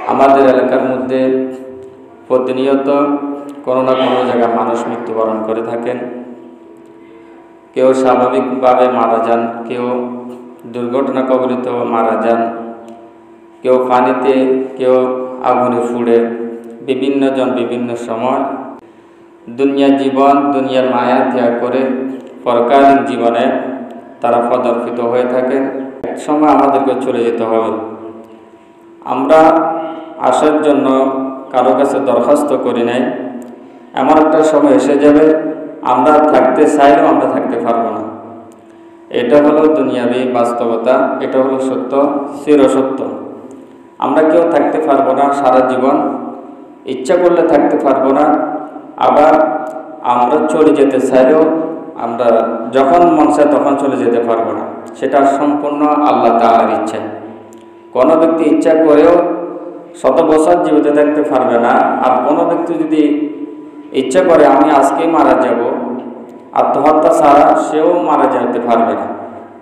আমাদের এলাকার মধ্যে প্রতিনিয়ত কোনো না কোনো জায়গায় মানুষ মৃত্যুবরণ করে থাকেন। কেউ স্বাভাবিকভাবে মারা যান, কেউ দুর্ঘটনা কবলিত মারা যান, কেউ পানিতে, কেউ আগুনে পুড়ে, বিভিন্ন জন বিভিন্ন সময় দুনিয়ার জীবন, দুনিয়ার মায়া ত্যাগ করে পরকালীন জীবনে তারা পদার্পিত হয়ে থাকেন। এক সময় আমাদেরকে চলে যেতে হবে। আমরা আসার জন্য কারো কাছে দরখাস্ত করি নাই। এমন একটা সময় এসে যাবে আমরা থাকতে চাইলেও আমরা থাকতে পারবো না। এটা হলো দুনিয়াবী বাস্তবতা, এটা হলো সত্য, চিরসত্য। আমরা কেউ থাকতে পারবো না সারা জীবন, ইচ্ছা করলে থাকতে পারবো না। আবার আমরা চলে যেতে চাইলেও আমরা যখন মন চায় তখন চলে যেতে পারবো না। সেটা সম্পূর্ণ আল্লাহ তাআলার ইচ্ছা। কোনো ব্যক্তি ইচ্ছা করেও 100 বছর জীবিত থাকতে পারবে না। আর কোনো ব্যক্তি যদি ইচ্ছা করে আমি আজকেই মারা যাব, আত্মহত্যা ছাড়া সেও মারা যেতে পারবে না।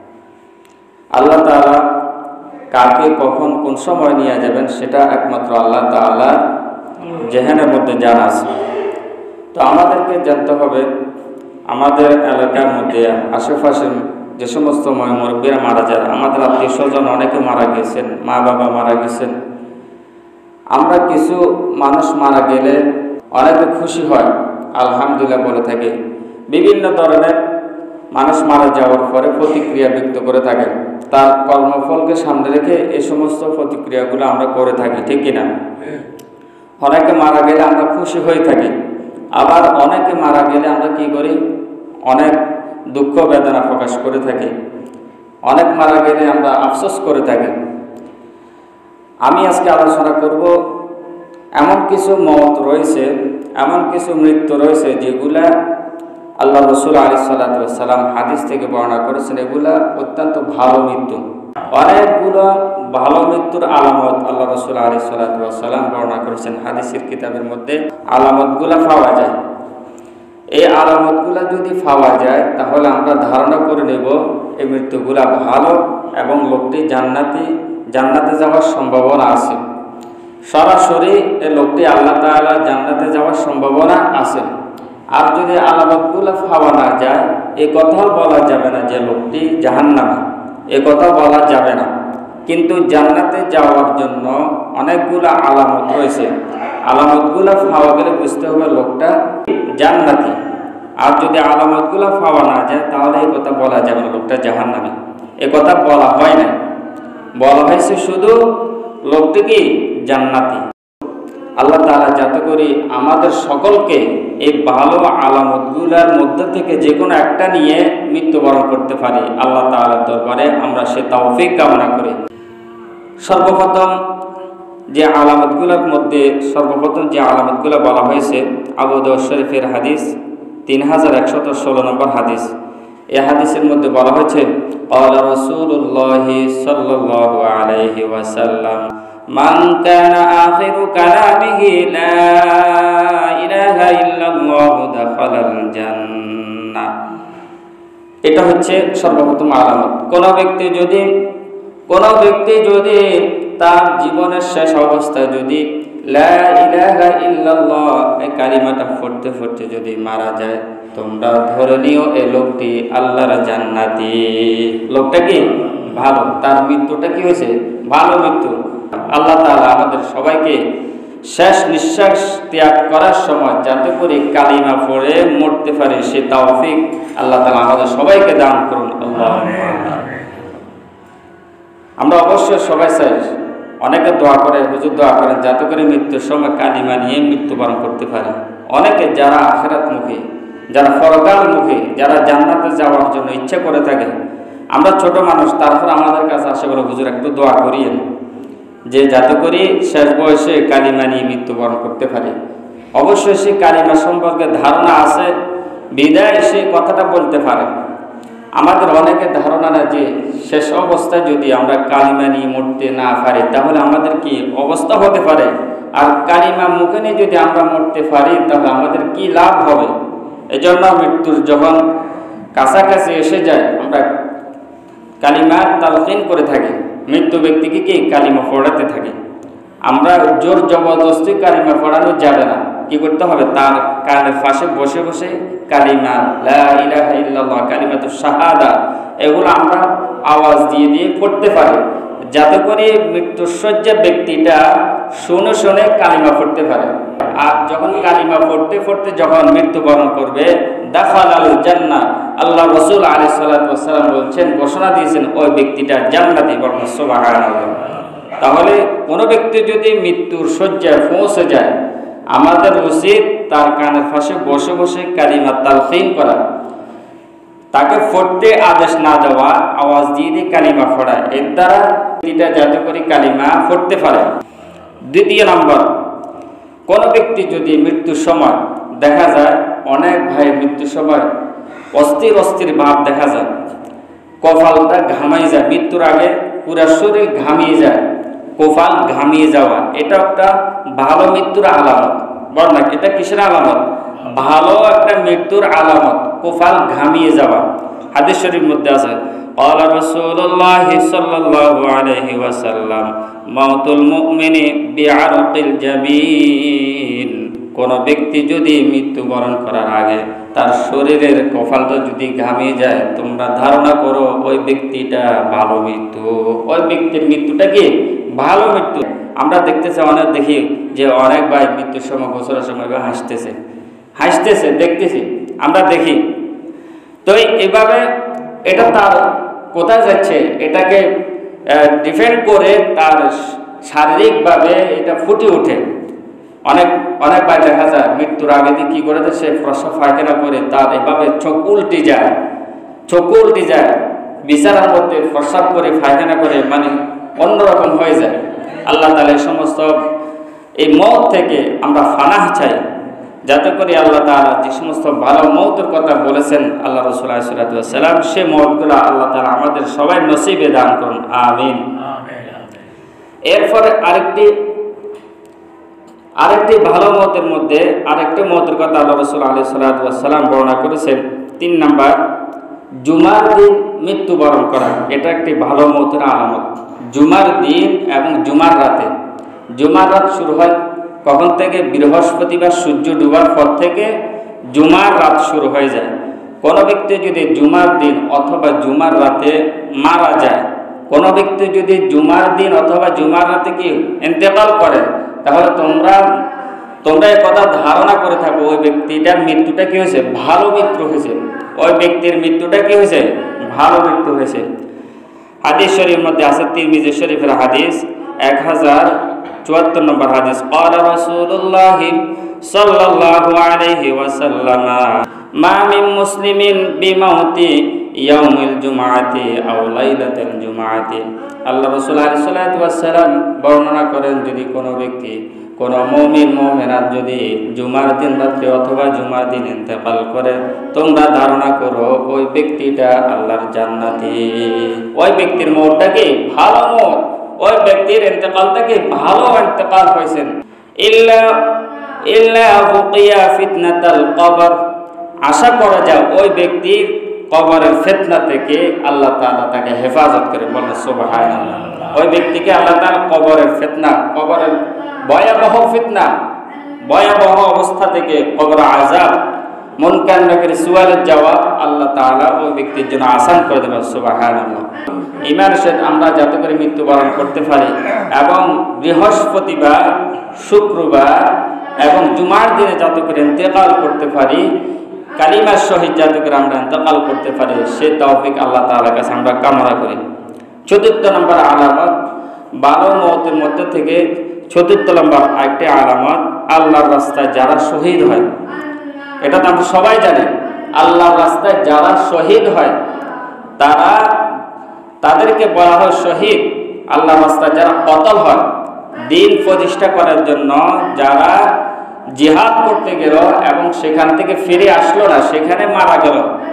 আল্লাহ তাআলা কাকে কখন কোন সময় নিয়ে যাবেন সেটা একমাত্র আল্লাহ তাআলার জেহেনের মধ্যে জানা আছে। তো আমাদেরকে জানতে হবে আমাদের এলাকার মধ্যে আশেপাশে যে সমস্ত মুরব্বীরা মারা যায়, আমাদের আত্মীয় স্বজন অনেকে মারা গেছেন, মা বাবা মারা গেছেন। আমরা কিছু মানুষ মারা গেলে অনেকে খুশি হয়, আলহামদুলিল্লাহ বলে থাকে। বিভিন্ন ধরনের মানুষ মারা যাওয়ার পরে প্রতিক্রিয়া ব্যক্ত করে থাকেন। তার কর্মফলকে সামনে রেখে এই সমস্ত প্রতিক্রিয়াগুলো আমরা করে থাকি, ঠিক কিনা? অনেকে মারা গেলে আমরা খুশি হয়ে থাকি, আবার অনেকে মারা গেলে আমরা কি করি? অনেক দুঃখ বেদনা প্রকাশ করে থাকি। অনেক মারা গেলে আমরা আফসোস করে থাকি। আমি আজকে আলোচনা করব এমন কিছু মওত রয়েছে, এমন কিছু মৃত্যু রয়েছে যেগুলা আল্লাহ রাসূল আলাইহিস সালাতু ওয়াস সালাম হাদিস থেকে বর্ণনা করেছেন। এগুলা অত্যন্ত ভালো মৃত্যু। অনেকগুলো ভালো মৃত্যুর আলামত আল্লাহ রাসূল আলাইহিস সালাতু ওয়াস সালাম বর্ণনা করেছেন হাদিসের কিতাবের মধ্যে। আলামতগুলো পাওয়া যায়। এই আলামতগুলো যদি পাওয়া যায় তাহলে আমরা ধারণা করে নেব এই মৃত্যুগুলা ভালো এবং লোকটি জান্নাতে যাওয়ার সম্ভাবনা আছে। সরাসরি এই লোকটি আল্লাহ তাআলা জান্নাতে যাওয়ার সম্ভাবনা আছে। আর যদি আলামতগুলো পাওয়া না যায়, এই কথাও বলা যাবে না যে লোকটি জাহান্নামী, এ কথা বলা যাবে না। কিন্তু জান্নাতে যাওয়ার জন্য অনেকগুলো আলামত রয়েছে। আলামতগুলো পাওয়া গেলে বুঝতে হবে লোকটা জান্নাতি। আর যদি আলামতগুলো পাওয়া না যায় তাহলে এই কথা বলা যাবে না লোকটা জাহান্নামী। এ কথা বলা হয় না, বলা হয়েছে শুধু লোকটি কি জান্নাতি। আল্লাহ তাআলা যাতে করে আমাদের সকলকে এই ভালো আলামতগুলোর মধ্যে থেকে যে কোনো একটা নিয়ে মৃত্যুবরণ করতে পারি, আল্লাহ তাআলার দরবারে আমরা সে তৌফিক কামনা করি। সর্বপ্রথম যে আলামতগুলো বলা হয়েছে আবু দাউদ শরীফের হাদিস 3116 নম্বর হাদিস। এই হাদিসের মধ্যে বলা হয়েছে ক্বালা রাসূলুল্লাহি সাল্লাল্লাহু আলাইহি ওয়াসাল্লাম মান কানা আখিরু কালামিহি লা ইলাহা ইল্লাল্লাহু দাখালাল জান্নাহ। এটা হচ্ছে সর্বপ্রথম আলামত। কোন ব্যক্তি যদি তার জীবনের শেষ অবস্থায় যদি লা ইলাহা ইল্লাল্লাহ এই কালিমাটা পড়তে পড়তে যদি মারা যায়, তোমরা ধরে নিও এই লোকটি আল্লাহর জান্নাতি। লোকটা কি ভালো, তার মৃত্যুটা কি হয়েছে? ভালো মৃত্যু। আল্লাহ তাআলা আমাদের সবাইকে শেষ নিঃশ্বাস ত্যাগ করার সময় যাতে করে কালিমা পড়ে মরতে পারে সে তৌফিক আল্লাহ তাআলা আমাদের সবাইকে দান করুন। আমরা অবশ্যই সবাই চাই, অনেকে দোয়া করে, হুজুর দোয়া করেন যাতে করে মৃত্যুর সময় কালিমা নিয়ে মৃত্যুবরণ করতে পারে। অনেকে যারা আখিরাতমুখী, যারা পরকালমুখী, যারা জান্নাতে যাওয়ার জন্য ইচ্ছা করে থাকে, আমরা ছোট মানুষ, তারপর আমাদের কাছে আসে বলে হুজুর একটু দোয়া করিয়েন যে যাতে করে শেষ বয়সে কালিমা নিয়ে মৃত্যুবরণ করতে পারে। অবশ্যই সে কালিমা সম্পর্কে ধারণা আছে বিদায় সে কথাটা বলতে পারে। আমাদের অনেকের ধারণা না যে শেষ অবস্থায় যদি আমরা কালিমা নিয়ে মরতে না পারি তাহলে আমাদের কি অবস্থা হতে পারে, আর কালিমা মুখে নিয়ে যদি আমরা মরতে পারি তাহলে আমাদের কি লাভ হবে। এজন্য মৃত্যুর যখন কাছাকাছি এসে যায় আমরা কালিমা তালকিন করে থাকি, মৃত্যু ব্যক্তিকে কি কালিমা পড়াতে থাকি। আমরা জোর জবরদস্তি কালিমা পড়ানো যাবে না। কি করতে হবে? তার কানের পাশে বসে বসে কালিমা লা ইলাহা ইল্লাল্লাহ, কালিমাতুশ শাহাদা, এগুলো আমরা আওয়াজ দিয়ে দিয়ে পড়তে পারি, যাতে করে মৃত্যুসজ্জা ব্যক্তিটা শুনে শুনে কালিমা পড়তে পারে। আর যখন কালিমা পড়তে পড়তে যখন মৃত্যুবরণ করবে, দাখালাল জান্নাহ, আল্লাহ রাসূল আলাইহিস সালাতু ওয়াস সালাম বলছেন, ঘোষণা দিয়েছেন, ওই ব্যক্তিটা জান্নাতি। বলেন সুবহানাল্লাহ। তাহলে কোনো ব্যক্তি যদি মৃত্যুর শয্যায় পৌঁছে যায়, আমাদের উচিত তার কানের পাশে বসে বসে কালিমা তালকিন করা, তাকে পড়তে আদেশ না দেওয়া, আওয়াজ দিয়ে দিয়ে কালিমা পড়া, এর দ্বারা ব্যক্তিটা যাতে করে কালিমা পড়তে পারে। দ্বিতীয় নম্বর, কোন ব্যক্তি যদি মৃত্যুর সময় দেখা যায়, অনেক ভাই মৃত্যুর সময় অস্থির অস্থির ভাব দেখা যায়, কপালটা ঘামাই যায়, মৃত্যুর আগে পুরা শরীর ঘামিয়ে যায়, কপাল ঘামিয়ে যাওয়া, এটা একটা ভালো মৃত্যুর আলামত। বল না, এটা কিসের আলামত? ভালো একটা মৃত্যুর আলামত, কপাল ঘামিয়ে যাওয়া। হাদিস শরীফের মধ্যে আছে, قال رسول الله صلى الله عليه وسلم موت المؤمن بعرق الجبين। কোন ব্যক্তি যদি মৃত্যুবরণ করার আগে তার শরীরের কপালটা যদি ঘামিয়ে যায়, তোমরা ধারণা করো ওই ব্যক্তিটা ভালো মৃত্যু, ওই ব্যক্তির মৃত্যুটা কি ভালো মৃত্যু। আমরা দেখতেছি, অনেক দেখি যে অনেক ভাই মৃত্যুর সময়, গোসলের সময় হাসতেছে হাসতেছে, দেখতেছি, আমরা দেখি। তো এইভাবে এটা তার কোথায় যাচ্ছে, এটাকে ডিফেন্ড করে তার শারীরিকভাবে এটা ফুটে ওঠে। অনেক অনেক ভাই দেখা যায় মৃত্যুর আগে দিয়ে কী করে, সে প্রস্রাব পায়খানা করে তার এভাবে চোখ উল্টে যায়, চোখ উল্টে যায়, বিছানার মধ্যে প্রস্রাব করে পায়খানা করে, মানে অন্যরকম হয়ে যায়। আল্লাহ তাআলা এই সমস্ত এই মওত থেকে আমরা ফানাহ চাই, যাতে করে আল্লাহ তাআলা যে সমস্ত ভালো মওতের কথা বলেছেন আল্লাহ রাসূল আলাইহিস সালাতু ওয়াস সালাম, সে মওতগুলো আল্লাহ তাআলা আমাদের সবাই নসিবে দান করুন, আমিন। এরপরে আরেকটি ভালো মওতের মধ্যে আরেকটি মওতের কথা আল্লাহ রাসূল আলাইহিস সালাতু ওয়াস সালাম বর্ণনা করেছেন। 3 নাম্বার, জুমার দিন মৃত্যুবরণ করা, এটা একটি ভালো মওতের আলামত। জুমার দিন এবং জুমার রাতে, জুমার রাত শুরু হয় কখন থেকে? বৃহস্পতিবার সূর্য ডুবার পর থেকে জুমার রাত শুরু হয়ে যায়। কোনো ব্যক্তি যদি জুমার দিন অথবা জুমার রাতে মারা যায়, কোনো ব্যক্তি যদি জুমার দিন অথবা জুমার রাতে কি ইন্তেকাল করে, তাহলে তোমরা এই কথা ধারণা করে থাকো ওই ব্যক্তিটার মৃত্যুটা কি হয়েছে? ভালো মৃত্যু হয়েছে। ওই ব্যক্তির মৃত্যুটা কি হয়েছে? ভালো মৃত্যু হয়েছে। হাদিস শরীফের মধ্যে আছে, তিরমিজি শরীফের হাদিস 1074 নম্বর হাদিস, قال رسول الله صلى الله عليه وسلم ما من مسلم بموت يوم الجمعة أو ليلة الجمعة। আল্লাহ রাসূল আলাইহিস সালাতু ওয়াস সালাম বর্ণনা করেন, যদি কোনো ব্যক্তি, কোন মুমিন মুমিনাত যদি জুমার দিন রাতে অথবা জুমার দিন ইন্তেকাল করে, তোমরা ধারণা করো ওই ব্যক্তিটা আল্লাহর জান্নাতি। ওই ব্যক্তির মওতটা কি ভালো মওত, ওই ব্যক্তির ইন্তেকালটা কি ভালো ইন্তেকাল হয়েছে। ইল্লা বুকিয়া ফিতনাতাল কবর, আশা করা যায় ওই ব্যক্তির কবরের ফিতনা থেকে আল্লাহ তাআলা তাকে হেফাজত করে। বলেন সুবহানাল্লাহ। ওই ব্যক্তিকে আল্লাহ তাআলা কবরের ফিতনা, কবরের ভয়াবহ ফিতনা, ভয়াবহ অবস্থা থেকে, কবর আযাব, মুনকার নাকির সুয়ালের জবাব আল্লাহ তাআলা ওই ব্যক্তির জন্য আসান করে দেবেন। সুবহানাল্লাহ। ইমানের সাথে আমরা যাতে করে মৃত্যুবরণ করতে পারি, এবং বৃহস্পতিবার, শুক্রবার এবং জুমার দিনে যাতে করে ইন্তেকাল করতে পারি, কালিমার সহিত যাতে করে আমরা ইন্তেকাল করতে পারি, সে তৌফিক আল্লাহ তাআলার কাছে আমরা কামনা করি। 4 নম্বর আলামত, ভালো মওতের মধ্যে থেকে 4 নম্বর আরেকটি আলামত, আল্লাহর রাস্তায় যারা শহীদ হয়। এটা তো আমরা সবাই জানি, আল্লাহর রাস্তায় যারা শহীদ হয় তাদেরকে বলা হয় শহীদ। আল্লাহর রাস্তায় যারা কতল হয়, দিন প্রতিষ্ঠা করার জন্য যারা জিহাদ করতে গেল এবং সেখান থেকে ফিরে আসলো না, সেখানে মারা গেল,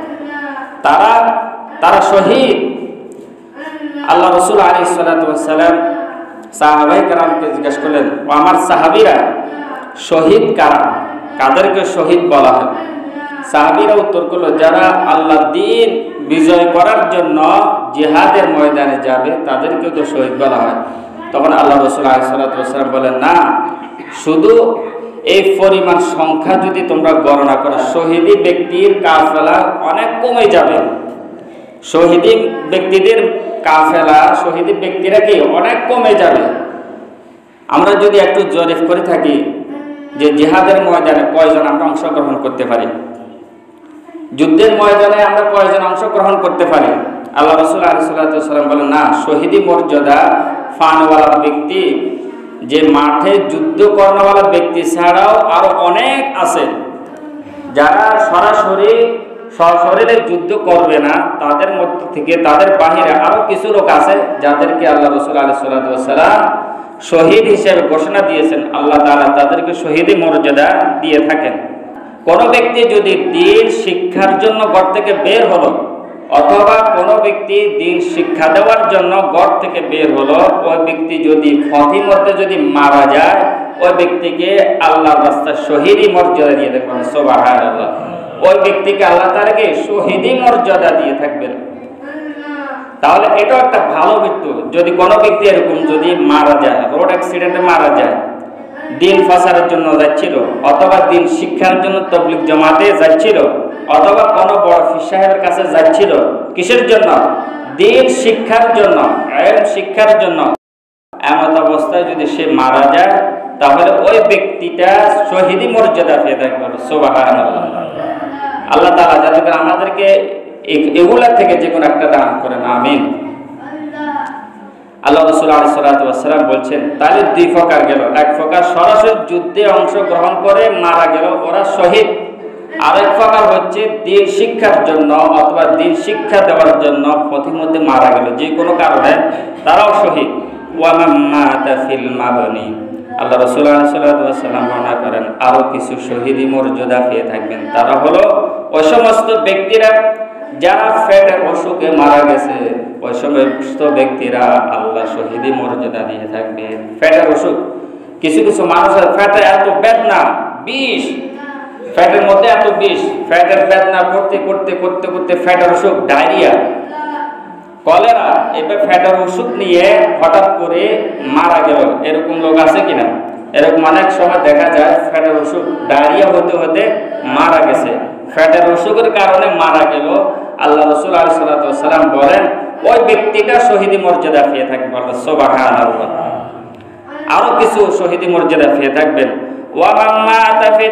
তারা শহীদ। আল্লাহ রাসূল আলাইহিস সালাতু ওয়াস সালাম সাহাবায়ে কেরামকে জিজ্ঞাসা করলেন, ও আমার সাহাবীরা, শহীদ কারা, কাদেরকে শহীদ বলা হয়? সাহাবীরা উত্তর করলো, যারা আল্লাহ দ্বীন বিজয় করার জন্য জিহাদের ময়দানে যাবে তাদেরকেও তো শহীদ বলা হয়। তখন আল্লাহ রাসূল আলাইহিস সালাতু ওয়াস সালাম বলেন, না, শুধু এই পরিমাণ সংখ্যা যদি তোমরা গণনা করো, শহীদ ব্যক্তির কাফেলা অনেক কমে যাবে। শহীদ ব্যক্তিদের কাফেলা, শহীদ ব্যক্তিরা কি অনেক কমে যাবে। আমরা যদি একটু জরিপ করে থাকি যে জিহাদের ময়দানে কয়জন আমরা অংশগ্রহণ করতে পারি, যুদ্ধের ময়দানে আমরা কয়জন অংশগ্রহণ করতে পারি, আল্লাহ রাসূল আলাইহিস সালাতু ওয়াস সালাম বলেন, না, শহীদি মর্যাদা ফানওয়ালা ব্যক্তি, যে মাঠে যুদ্ধ করানোওয়ালা ব্যক্তি ছাড়াও আরো অনেক আছে যারা সশরীরে যুদ্ধ করবে না, তাদের মধ্য থেকে তাদের বাহিরে আরো কিছু লোক আছে যাদেরকে আল্লাহ রাসূল আলাইহিস সালাতু ওয়াস সালাম শহীদ হিসেবে ঘোষণা দিয়েছেন। আল্লাহ তাআলা তাদেরকে শহীদি মর্যাদা দিয়ে থাকেন। কোন ব্যক্তি যদি দ্বীন শিক্ষার জন্য ঘর থেকে বের হলো, অথবা কোন ব্যক্তি দ্বীন শিক্ষা দেওয়ার জন্য ঘর থেকে বের হলো, ওই ব্যক্তি যদি পথের মধ্যে যদি মারা যায়, ওই ব্যক্তিকে আল্লাহর রাস্তায় শহীদি মর্যাদা দিয়ে থাকবেন। সুবহানাল্লাহ। ওই ব্যক্তিকে আল্লাহ তাআলাকে শহীদি মর্যাদা দিয়ে থাকবেন। তাহলে এটা একটা ভালো মৃত্যু। যদি কোনো ব্যক্তি এরকম যদি মারা যায়, রোড অ্যাক্সিডেন্টে মারা যায়, দিন প্রচারের জন্য যাচ্ছিল, অথবা দিন শিক্ষার জন্য তাবলীগ জামাতে যাচ্ছিল, অথবা কোনো বড় পীর সাহেবের কাছে যাচ্ছিল, কিসের জন্য? দিন শিক্ষার জন্য, ইলম শিক্ষার জন্য। এমন অবস্থায় যদি সে মারা যায়, তাহলে ওই ব্যক্তিটা শহীদি মর্যাদা পেয়ে থাকবে। সুবহানাল্লাহ। আল্লাহ তাআলা যাতে আমাদেরকে এগুলা থেকে যে কোনো একটা দান করেন, আমিন। আল্লাহ রাসূল আলাইহিস সালাতু ওয়াস সালাম বলছেন, তাহলে দুই প্রকার গেল। এক প্রকার সরাসরি যুদ্ধে অংশগ্রহণ করে মারা গেল, ওরা শহীদ। আরেক প্রকার হচ্ছে দ্বীন শিক্ষার জন্য অথবা দ্বীন শিক্ষা দেওয়ার জন্য পথের মধ্যে মারা গেল, যে কোনো কারণে, তারাও শহীদ। ওয়া মান মাতা ফিল মাবনি, আল্লাহ রাসূল আলাইহিস সালাতু ওয়াস সালাম বর্ণনা করেন আরো কিছু শহীদি মর্যাদা পেয়ে থাকবেন। তারা হলো ওই সমস্ত ব্যক্তিরা যারা পেটের অসুখে মারা গেছে, ওই সমস্ত ব্যক্তিরা আল্লাহ শহীদি মর্যাদা দিয়ে থাকবে। পেটের অসুখ, কিছু কিছু মানুষের পেটে এত বেদনা, বিষ, পেটের মধ্যে এত বিষ, পেটের বেদনা করতে করতে করতে করতে পেটের অসুখ, ডায়রিয়া, কলেরা, এবার পেটের অসুখ নিয়ে হঠাৎ করে মারা গেল, এরকম লোক আছে কিনা? এরকম অনেক সময় দেখা যায় পেটের অসুখ, ডায়রিয়া হতে হতে মারা গেছে, পেটের অসুখের কারণে মারা গেল। আল্লাহ রাসূল আলাইহিস সালাতু ওয়াস সালাম বলেন ওই ব্যক্তিটা শহীদি মর্যাদা পেয়ে থাকবে। সুবহানাল্লাহ। আরো কিছু শহীদি মর্যাদা পেয়ে থাকবেন। ওয়া মান মাতা ফি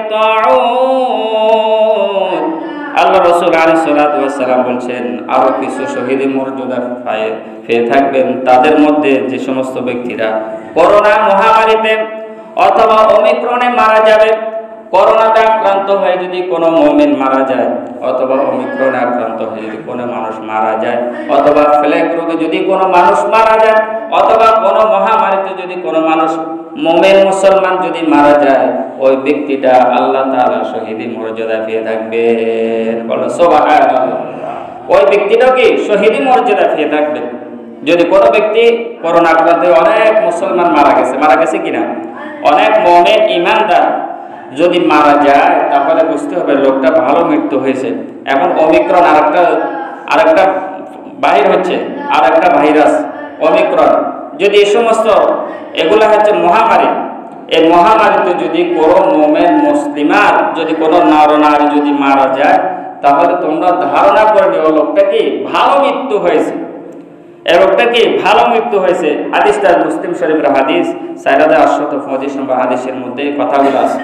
তাউদ, আল্লাহ রাসূল আলাইহিস সালাতু ওয়াস সালাম বলছেন আরো কিছু শহীদি মর্যাদা পেয়ে থাকবেন। তাদের মধ্যে যে সমস্ত ব্যক্তিরা করোনা মহামারীতে অথবা ওমিক্রনে মারা যাবে, করোনাতে আক্রান্ত হয়ে যদি কোনো মুমিন মারা যায়, অথবা ওমিক্রনে আক্রান্ত হয়ে যদি কোনো মানুষ মারা যায়, অথবা প্লেগ রোগে যদি কোনো মানুষ মারা যায়, অথবা কোনো মহামারীতে যদি কোনো মানুষ মুমিন মুসলমান যদি মারা যায়, ওই ব্যক্তিটা আল্লাহ তাআলা শহীদি মর্যাদা পেয়ে থাকবেন। বলো সুবহানাল্লাহ। ওই ব্যক্তিটাও কি শহীদি মর্যাদা পেয়ে থাকবেন। যদি কোনো ব্যক্তি করোনা আক্রান্ত অনেক মুসলমান মারা গেছে কিনা, অনেক মুমিন ইমানদার যদি মারা যায়, তাহলে বুঝতে হবে লোকটা ভালো মৃত্যু হয়েছে। এখন ওমিক্রন আরেকটা বাহির হচ্ছে, আরেকটা ভাইরাস ওমিক্রন, যদি এই সমস্ত এগুলা হচ্ছে মহামারী, এই মহামারীতে যদি কোনো মুমিন মুসলিমার যদি কোনো নরনারী যদি মারা যায়, তাহলে তোমরা ধারণা করে নিও লোকটা কি ভালো মৃত্যু হয়েছে, এই লোকটা কি ভালো মৃত্যু হয়েছে। হাদিসটা মুসলিম শরীফের হাদিস 4825 নম্বর হাদিসের মধ্যে কথাগুলো আছে।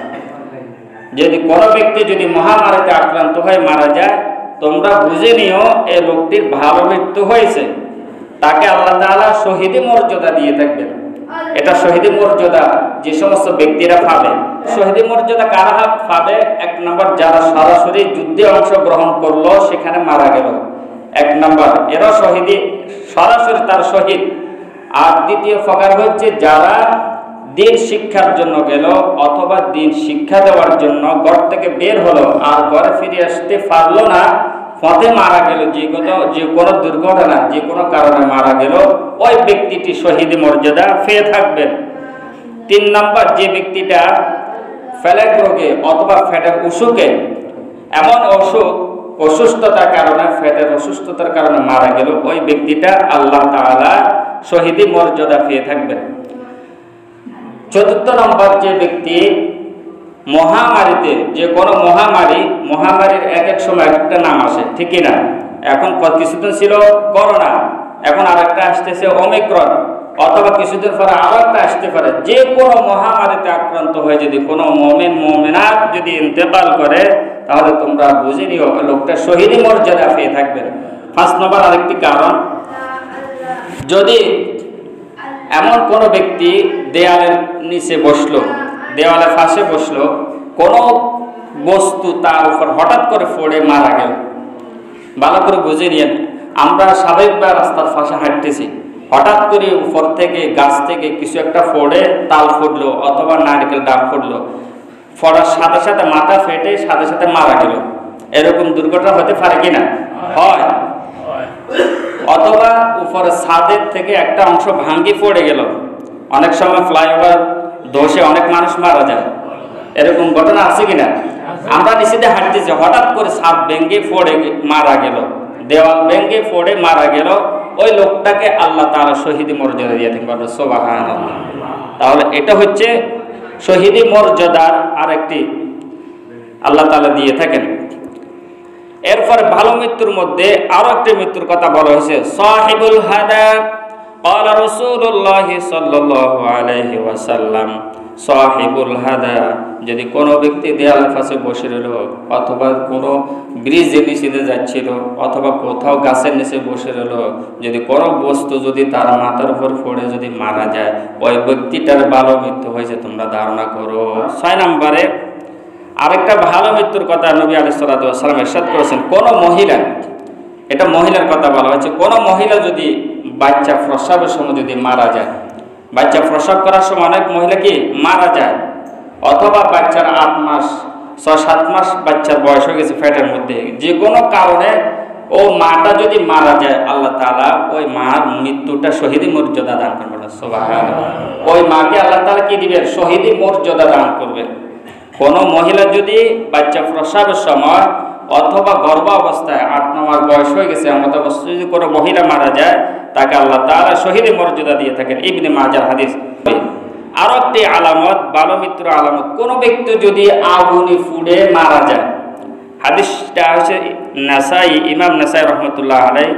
যদি কোনো ব্যক্তি যদি মহামারীতে আক্রান্ত হয়ে মারা যায়, তোমরা বুঝে নিও এই লোকটির ভালো মৃত্যু হয়েছে, তাকে আল্লাহ তাআলা শহীদি মর্যাদা দিয়ে থাকবেন। এটা শহীদি মর্যাদা যে সমস্ত ব্যক্তিরা পাবে। শহীদি মর্যাদা কারা পাবে? এক নম্বর, যারা সরাসরি যুদ্ধে অংশগ্রহণ করলো, সেখানে মারা গেল, এক নম্বর, এরা শহীদি, সরাসরি তার শহীদ। আর দ্বিতীয় প্রকার হচ্ছে যারা দিন শিক্ষার জন্য গেল, অথবা দিন শিক্ষা দেওয়ার জন্য ঘর থেকে বের হলো, আর ঘরে ফিরে আসতে পারলো না, পথে মারা গেল, যে কোনো দুর্ঘটনা, যে কোনো কারণে মারা গেল, ওই ব্যক্তিটি শহীদ মর্যাদা পেয়ে থাকবেন। তিন নম্বর, যে ব্যক্তিটা প্লেগ রোগে অথবা পেটের অসুখে, এমন অসুস্থতার কারণে, পেটের অসুস্থতার কারণে মারা গেল, ওই ব্যক্তিটা আল্লাহ তাআলা শহীদি মর্যাদা পেয়ে থাকবেন। চতুর্থ নম্বর, যে ব্যক্তি মহামারীতে, যে কোনো মহামারীর এক এক সময় একটা নাম আসে, ঠিক না? এখন কিছুদিন ছিল করোনা, এখন আরেকটা আসতেছে ওমিক্রন, অথবা কিছুদিন পরে আরো একটা আসতে পারে। যে কোনো মহামারীতে আক্রান্ত হয়ে যদি কোনো মুমিন মুমিনাত যদি ইন্তেকাল করে, তাহলে তোমরা বুঝে নিও লোকটা শহীদি মর্যাদা পেয়ে থাকবেন। 5 নম্বর আরেকটি কারণ, যদি এমন কোনো ব্যক্তি দেয়ালের নিচে বসলো, দেওয়ালের পাশে বসলো, কোনো বস্তু তার উপর হঠাৎ করে পড়ে মারা গেল, ভালো করে বুঝে নিয়েন। আমরা স্বাভাবিকভাবে রাস্তার পাশে হাঁটতেছি, হঠাৎ করে উপর থেকে গাছ থেকে কিছু একটা পড়ে তাল ফুটলো অথবা নারকেল ডাব ফুটলো, পড়ার সাথে সাথে মাথা ফেটে সাথে সাথে মারা গেল, এরকম দুর্ঘটনা হতে পারে কিনা? হয়। অথবা উপরে ছাদের থেকে একটা অংশ ভাঙ্গি পড়ে গেল, অনেক সময় ফ্লাইওভার ধসে অনেক মানুষ মারা যায়, এরকম ঘটনা আছে কিনা? আমরা নিচে দিয়ে হাঁটতেছি, হঠাৎ করে ছাদ ভেঙে পড়ে মারা গেল, দেওয়াল ভেঙে পড়ে মারা গেল, ওই লোকটাকে আল্লাহ তাআলা শহীদি মর্যাদা দিয়ে থাকেন। সুবহানাল্লাহ। তাহলে এটা হচ্ছে শহীদি মর্যাদার আরেকটি আল্লাহ তাআলা দিয়ে থাকেন। এরপরে ভালো মৃত্যুর মধ্যে আরো একটি মৃত্যুর কথা বলা হয়েছে, সাহিবুল হাদা। قال رسول الله صلى الله عليه وسلم সাহিবুল হাদা, যদি কোনো ব্যক্তি দেয়ালের পাশে বসে রইল, অথবা কোনো ব্রিজের নিচে যাচ্ছিল, অথবা কোথাও গাছের নিচে বসে রইল, যদি কোনো বস্তু যদি তার মাথার উপর পড়ে যদি মারা যায়, ওই ব্যক্তিটার ভালো মৃত্যু হয়েছে তোমরা ধারণা করো। 6 নম্বরে আরেকটা ভালো মৃত্যুর কথা নবী আলাইহিস সালাতু ওয়াস সালাম ইরশাদ করেছেন, কোনো মহিলা, এটা মহিলার কথা বলা হয়েছে, কোনো মহিলা যদি বাচ্চা প্রসবের সময় যদি মারা যায়, বাচ্চা প্রসব করার সময় অনেক মহিলা কি মারা যায়, অথবা বাচ্চার 8 মাস 6-7 মাস বাচ্চার বয়স হয়ে গেছে পেটের মধ্যে, যে কোনো কারণে ও মাটা যদি মারা যায়, আল্লাহ তাআলা ওই মার মৃত্যুটা শহীদি মর্যাদা দান করবেন। সুবহানাল্লাহ। ওই মাকে আল্লাহ তাআলা কি দিবেন? শহীদি মর্যাদা দান করবেন। কোনো মহিলা যদি বাচ্চা প্রসবের সময় অথবা গর্ভাবস্থায় 8-9 মাস বয়স হয়ে গেছে এমন অবস্থায় যদি কোনো মহিলা মারা যায়, তাকে আল্লাহ তাআলা শহীদি মর্যাদা দিয়ে থাকেন। ইবনে মাজাহ হাদিস। আরো একটি আলামত, ভালো মৃত্যুর আলামত, কোনো ব্যক্তি যদি আগুনে পুড়ে মারা যায়, হাদিসটা হচ্ছে নাসাই, ইমাম নাসাই রহমতুল্লাহ আলাইহি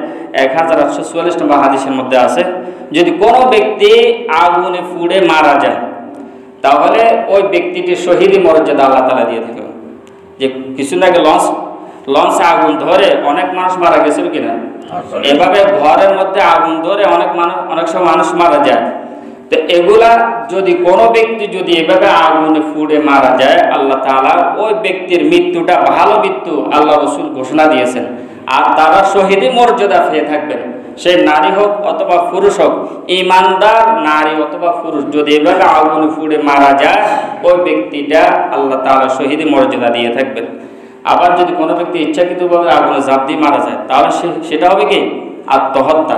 1844 নম্বর হাদিসের মধ্যে আছে, যদি কোনো ব্যক্তি আগুনে পুড়ে মারা যায়, তাহলে ওই ব্যক্তিটির শহীদি মর্যাদা আল্লাহ তাআলা দিয়ে থাকেন। যে কিছুদিন আগে লঞ্চে আগুন ধরে অনেক মানুষ মারা গেছিল কিনা, এভাবে ঘরের মধ্যে আগুন ধরে অনেক সময় মানুষ মারা যায়। তো এগুলা যদি কোনো ব্যক্তি যদি এভাবে আগুনে পুড়ে মারা যায়, আল্লাহ তাআলা ওই ব্যক্তির মৃত্যুটা ভালো মৃত্যু আল্লাহ রাসূল ঘোষণা দিয়েছেন, আর তারা শহীদি মর্যাদা পেয়ে থাকবেন। সে নারী হোক অথবা পুরুষ হোক, ঈমানদার নারী অথবা পুরুষ যদি এভাবে আগুনে পুড়ে মারা যায়, ওই ব্যক্তিটা আল্লাহ তাআলা শহীদি মর্যাদা দিয়ে থাকবেন। আবার যদি কোনো ব্যক্তি ইচ্ছাকৃতভাবে আগুনে ঝাঁপ দিয়ে মারা যায়, তাহলে সেটা হবে কি আত্মহত্যা।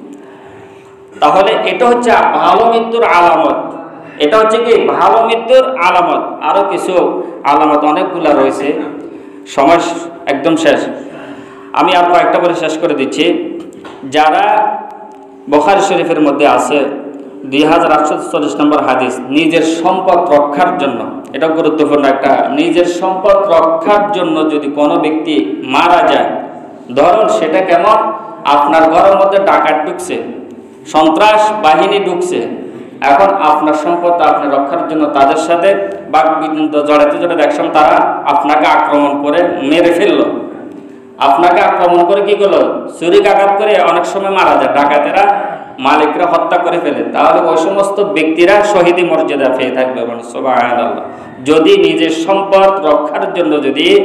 তাহলে এটা হচ্ছে ভালো মৃত্যুর আলামত, এটা হচ্ছে কি ভালো মৃত্যুর আলামত। আরো কিছু আলামত অনেকগুলা রয়েছে, সময় একদম শেষ, আমি আর কয়েকটা বলে শেষ করে দিচ্ছি। যারা বুখারী শরীফের মধ্যে আছে 2840 নম্বর হাদিস, নিজের সম্পদ রক্ষার জন্য, এটা গুরুত্বপূর্ণ একটা, নিজের সম্পদ রক্ষার জন্য যদি কোনো ব্যক্তি মারা যায়, ধরুন সেটা কেমন, আপনার ঘরের মধ্যে ডাকাত ঢুকছে, সন্ত্রাস বাহিনী ঢুকছে, এখন আপনার সম্পদ আপনি রক্ষার জন্য তাদের সাথে বাকবিতণ্ডা জড়াতে একসময় তারা আপনাকে আক্রমণ করে মেরে ফেললো, আপনাকে আক্রমণ করে কি করলো, ছুরিকাঘাত করে অনেক সময় মারা যায়, ডাকাতেরা মালিকরা হত্যা করে ফেলে, তাহলে ওই সমস্ত ব্যক্তিরা শহীদি মর্যাদা পেয়ে থাকবে। সুবহানাল্লাহ। যদি নিজের সম্পদ রক্ষার জন্য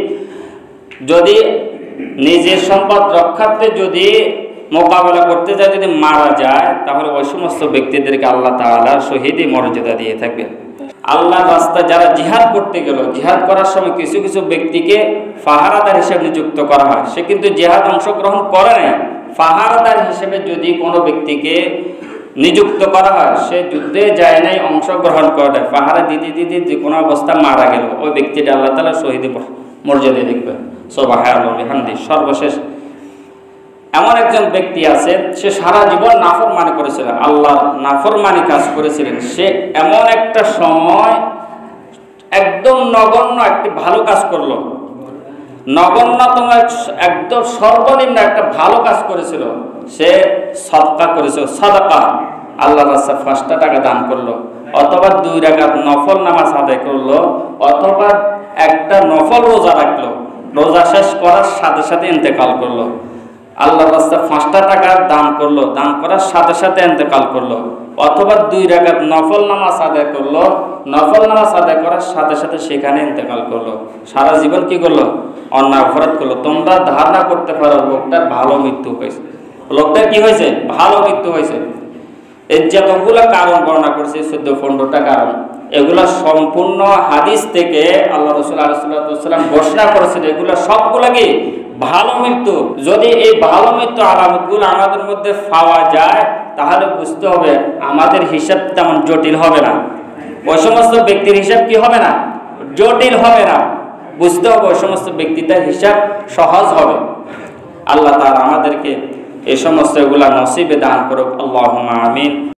যদি নিজের সম্পদ রক্ষার্থে যদি মোকাবেলা করতে যায়, যদি মারা যায়, তাহলে ওই সমস্ত ব্যক্তিদেরকে আল্লাহ তাআলা শহীদি মর্যাদা দিয়ে থাকবে। আল্লাহর রাস্তায় যারা জিহাদ করতে গেল, জিহাদ করার সময় কিছু কিছু ব্যক্তিকে পাহারাদার হিসেবে নিযুক্ত করা হয়, সে কিন্তু জিহাদ অংশগ্রহণ করে নাই, পাহারাদার হিসেবে যদি কোনো ব্যক্তিকে নিযুক্ত করা হয়, সে যুদ্ধে যায় নাই, অংশগ্রহণ করে, পাহারা দিতে দিতে যে কোনো অবস্থা মারা গেল, ওই ব্যক্তিটা আল্লাহ তাআলা শহীদি মর্যাদা দেখবে। সুবহানাল্লাহ বিহামদি। সর্বশেষ এমন একজন ব্যক্তি আছে, সে সারা জীবন নাফরমানি করেছিল, আল্লাহর নাফরমানি কাজ করেছিলেন। সে এমন একটা সময় একদম নগণ্য একটি ভালো কাজ করলো, নগণ্যতম একদম সর্বনিম্ন একটা ভালো কাজ করেছিল। সে সদকা করেছিল, সাদাকা, আল্লাহর রাস্তায় 5টা টাকা দান করলো, অথবা 2 রাকাত নফল নামাজ আদায় করলো, অথবা একটা নফল রোজা রাখলো, রোজা শেষ করার সাথে সাথে ইন্তেকাল করলো। আল্লাহর রাস্তায় 5টা টাকা দান করলো, দান করার সাথে সাথে ইন্তেকাল করলো, অথবা 2 রাকাত নফল নামাজ আদায় করলো, নফল নামাজ আদায় করার সাথে সাথে সেখানে ইন্তেকাল করলো। সারা জীবন কি করলো? অন্যায় অপরাধ করলো। তোমরা ধারণা করতে পারো লোকটার ভালো মৃত্যু হয়েছে, লোকটার কি হয়েছে? ভালো মৃত্যু হয়েছে। এর যতগুলো কারণ বর্ণনা করছে, 14-15টা কারণ, এগুলো সম্পূর্ণ হাদিস থেকে আল্লাহ রাসূল আলাইহিস সালাম ঘোষণা করেছেন। এগুলো সবগুলো কি ভালো মৃত্যু। যদি এই ভালো মৃত্যু আলামতগুলো আমাদের মধ্যে পাওয়া যায়, তাহলে বুঝতে হবে আমাদের হিসাব তেমন জটিল হবে না। ওই সমস্ত ব্যক্তির হিসাব কি হবে না? জটিল হবে না। বুঝতে হবে ওই সমস্ত ব্যক্তিটার হিসাব সহজ হবে। আল্লাহ তাআলা আমাদেরকে এই সমস্ত এগুলা নসিবে দান করুক। আল্লাহুম্মা আমিন।